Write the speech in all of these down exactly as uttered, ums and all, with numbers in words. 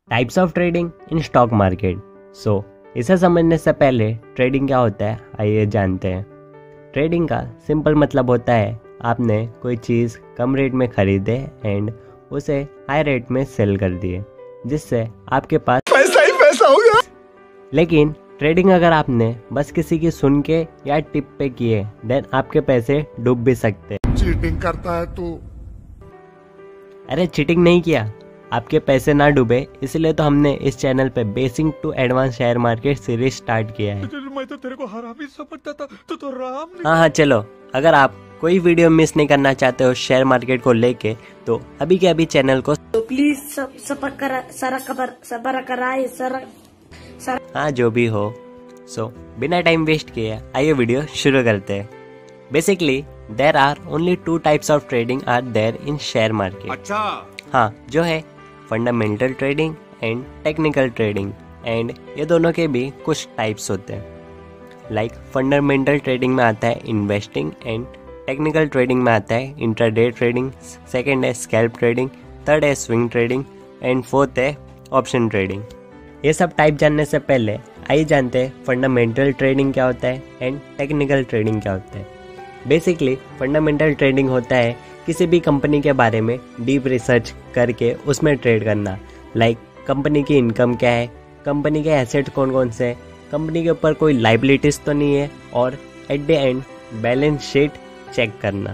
Types of trading in stock market. So इसे समझने से पहले ट्रेडिंग क्या होता है आइए जानते हैं। ट्रेडिंग का सिंपल मतलब होता है आपने कोई चीज़ कम रेट में खरीदे एंड उसे हाई रेट में सेल कर दिए, जिससे आपके पास पैसा ही पैसा होगा। लेकिन ट्रेडिंग अगर आपने बस किसी की सुन के या टिप पे किए देन आपके पैसे डूब भी सकते हैं। चीटिंग करता है तू। अरे चीटिंग नहीं किया, आपके पैसे ना डूबे इसलिए तो हमने इस चैनल पे basic to advance share market series start किया है। मैं तो तेरे को हरामी समझता था, तू तो राम ने... हाँ हाँ चलो, अगर आप कोई वीडियो मिस नहीं करना चाहते हो शेयर मार्केट को लेके तो अभी के अभी चैनल को तो प्लीज सब सब करा सारा खबर सबर कराए सर सर हाँ जो भी हो। सो so, बिना टाइम वेस्ट किए आइए वीडियो शुरू करते हैं। Basically there are only two types of trading are there in share market. अच्छा हाँ, जो है fundamental trading and technical trading, and ये दोनों के भी कुछ टाइप्स होते हैं। लाइक फंडामेंटल ट्रेडिंग में आता है इन्वेस्टिंग एंड टेक्निकल ट्रेडिंग में आता है इंट्राडे ट्रेडिंग, सेकंड है स्कैल्प ट्रेडिंग, थर्ड है स्विंग ट्रेडिंग एंड फोर्थ है ऑप्शन ट्रेडिंग। ये सब टाइप जानने से पहले आइए जानते हैं फंडामेंटल ट्रेडिंग क्या होता है एंड टेक्निकल ट्रेडिंग क्या होता है। बेसिकली फंडामेंटल ट्रेडिंग होता है किसी भी कंपनी के बारे में डीप रिसर्च करके उसमें ट्रेड करना। लाइक कंपनी की इनकम क्या है, कंपनी के एसेट कौन कौन से हैं, कंपनी के ऊपर कोई लाइबिलिटीज़ तो नहीं है, और at the end balance sheet check करना।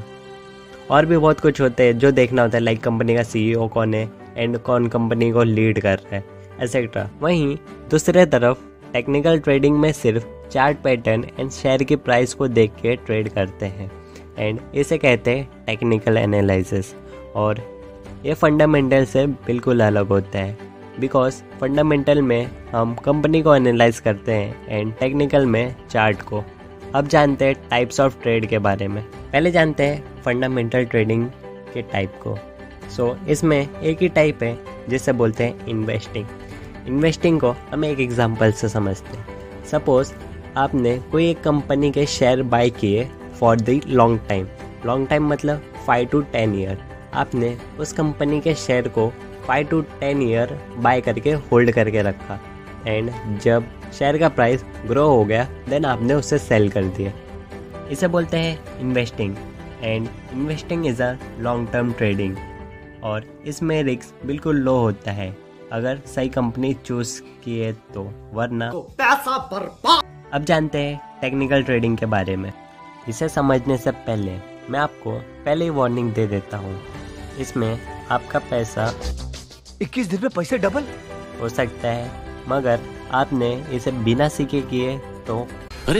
और भी बहुत कुछ होते हैं जो देखना होता है, लाइक कंपनी का सीईओ कौन है एंड कौन कंपनी को लीड कर रहा है एक्सेट्रा। वहीं दूसरे तरफ टेक्निकल ट्रेडिंग में सिर्फ चार्ट पैटर्न एंड शेयर की प्राइस को देख के ट्रेड करते हैं एंड इसे कहते हैं टेक्निकल एनालिसिस। और ये फंडामेंटल से बिल्कुल अलग होता है, बिकॉज फंडामेंटल में हम कंपनी को एनालाइज करते हैं एंड टेक्निकल में चार्ट को। अब जानते हैं टाइप्स ऑफ ट्रेड के बारे में। पहले जानते हैं फंडामेंटल ट्रेडिंग के टाइप को। सो so, इसमें एक ही टाइप है जिसे बोलते हैं इन्वेस्टिंग। इन्वेस्टिंग को हम एक एग्जांपल से समझते हैं। सपोज आपने कोई एक कंपनी के शेयर बाय किए for the long time. Long time मतलब फाइव टू टेन ईयर। आपने उस कंपनी के शेयर को five to ten year buy करके होल्ड करके रखा एंड जब शेयर का प्राइस ग्रो हो गया देन आपने उसे सेल कर दिया। इसे बोलते हैं investing and investing is a long term trading, और इसमें रिस्क बिल्कुल लो होता है अगर सही कंपनी चूज किए तो, वरना तो पैसा बर्बाद। अब जानते हैं टेक्निकल ट्रेडिंग के बारे में। इसे समझने से पहले मैं आपको पहले ही वार्निंग दे देता हूँ, इसमें आपका पैसा इक्कीस दिन में पैसे डबल हो सकता है, मगर आपने इसे बिना सीखे किए तो। अरे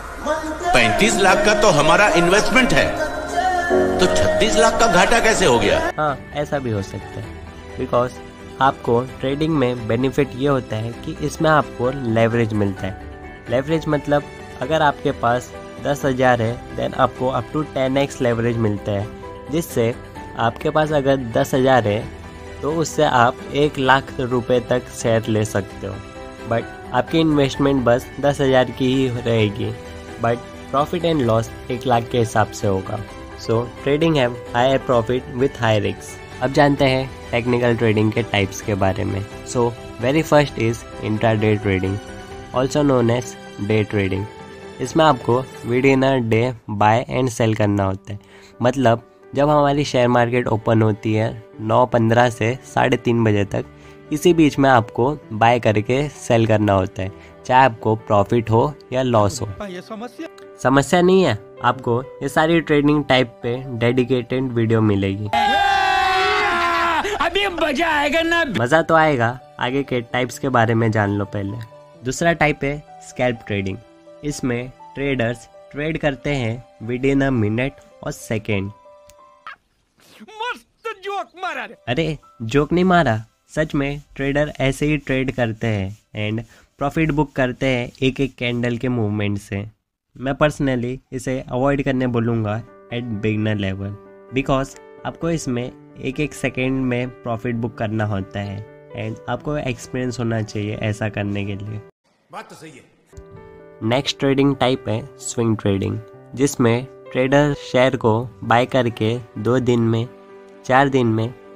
पैंतीस लाख का तो हमारा इन्वेस्टमेंट है, तो छत्तीस लाख का घाटा कैसे हो गया? हाँ ऐसा भी हो सकता है, बिकॉज आपको ट्रेडिंग में बेनिफिट ये होता है कि इसमें आपको लेवरेज मिलता है। लेवरेज मतलब अगर आपके पास दस हज़ार है देन आपको up to ten x leverage मिलता है, जिससे आपके पास अगर दस हज़ार है तो उससे आप एक लाख रुपए तक शेयर ले सकते हो। बट आपकी इन्वेस्टमेंट बस दस हज़ार की ही रहेगी, बट प्रॉफिट एंड लॉस एक लाख के हिसाब से होगा। So trading have higher profit with high risk. अब जानते हैं टेक्निकल ट्रेडिंग के टाइप्स के बारे में। So very first is intraday trading, also known as day trading. इसमें आपको within a day buy and sell करना होता है। मतलब जब हमारी शेयर मार्केट ओपन होती है नौ पंद्रह से साढ़े तीन बजे तक, इसी बीच में आपको बाय करके सेल करना होता है, चाहे आपको प्रॉफिट हो या लॉस हो। ये समस्या समस्या नहीं है, आपको ये सारी ट्रेडिंग टाइप पे डेडिकेटेड वीडियो मिलेगी। अभी मजा आएगा ना। मज़ा तो आएगा, आगे के टाइप्स के बारे में जान लो पहले। दूसरा टाइप है स्कैल्प ट्रेडिंग। इसमें ट्रेडर्स ट्रेड करते हैं विद इन अ मिनट और सेकेंड। मस्त जोक मारा रे। अरे जोक नहीं मारा, सच में ट्रेडर ऐसे ही ट्रेड करते हैं एंड प्रॉफिट बुक करते हैं एक एक कैंडल के मूवमेंट से। मैं पर्सनली इसे अवॉइड करने बोलूँगा एट बिगनर लेवल, बिकॉज आपको इसमें एक एक सेकेंड में प्रॉफिट बुक करना होता है एंड आपको एक्सपीरियंस होना चाहिए ऐसा करने के लिए। बात तो सही है। नेक्स्ट ट्रेडिंग टाइप है स्विंग ट्रेडिंग, जिसमें ट्रेडर शेयर को बाय करके दो दिन में, चार दिन में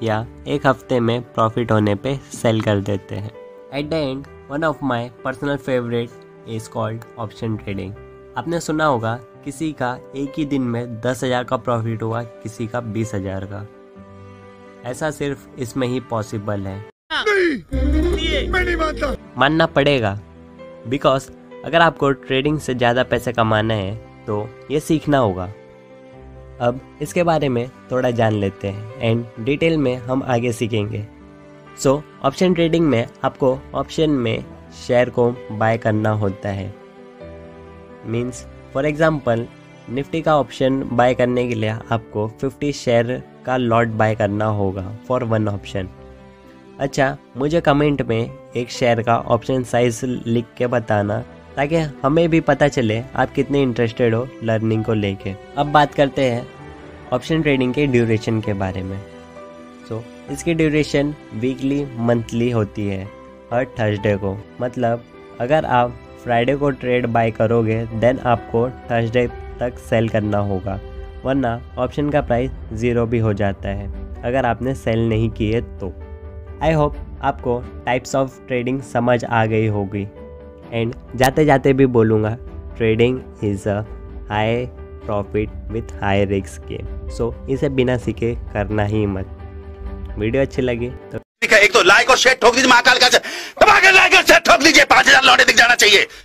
या एक हफ्ते में प्रॉफिट होने पे सेल कर देते हैं। At the end one of my personal favourite is called option trading. आपने सुना होगा किसी का एक ही दिन में दस हज़ार का प्रॉफिट हुआ, किसी का बीस हज़ार का। ऐसा सिर्फ इसमें ही पॉसिबल है। नहीं, मैं नहीं मानता। मानना पड़ेगा, बिकॉज अगर आपको ट्रेडिंग से ज़्यादा पैसे कमाना है तो ये सीखना होगा। अब इसके बारे में थोड़ा जान लेते हैं एंड डिटेल में हम आगे सीखेंगे। सो ऑप्शन ट्रेडिंग में आपको ऑप्शन में शेयर को बाय करना होता है। मीन्स फॉर एग्जांपल निफ्टी का ऑप्शन बाय करने के लिए आपको पचास शेयर का लॉट बाय करना होगा फॉर वन ऑप्शन। अच्छा, मुझे कमेंट में एक शेयर का ऑप्शन साइज लिख के बताना ताकि हमें भी पता चले आप कितने इंटरेस्टेड हो लर्निंग को लेके। अब बात करते हैं ऑप्शन ट्रेडिंग के ड्यूरेशन के बारे में। सो so, इसकी ड्यूरेशन वीकली मंथली होती है हर थर्सडे को। मतलब अगर आप फ्राइडे को ट्रेड बाय करोगे देन आपको थर्सडे तक सेल करना होगा, वरना ऑप्शन का प्राइस ज़ीरो भी हो जाता है अगर आपने सेल नहीं किए तो। आई होप आपको टाइप्स ऑफ ट्रेडिंग समझ आ गई होगी। एंड जाते जाते भी बोलूँगा, trading is a high profit with high risk game. So इसे बिना सीखे करना ही मत। वीडियो अच्छी लगी तो एक तो लाइक और शेयर ठोक दीजिए, महाकाल का दबा के लाइक और शेयर ठोक दीजिए, पांच हजार लौटे दिख जाना चाहिए।